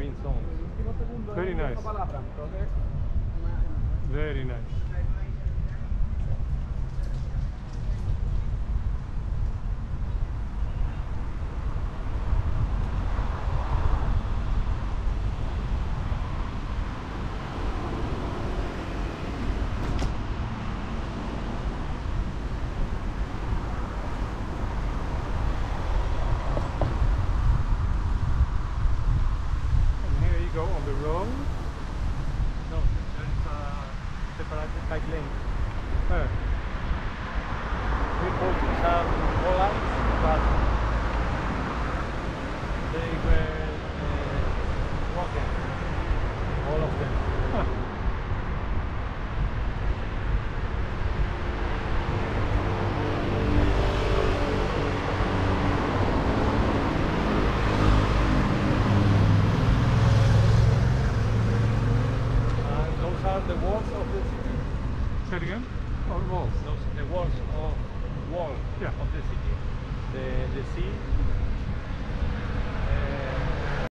green zones. Very nice. Very nice. Go on the road. No, there is a separated bike lane. People have volants, but they were broken. All of them. Are the walls of the city. Say it again? Or walls? Those, the walls of Yeah. the city. The sea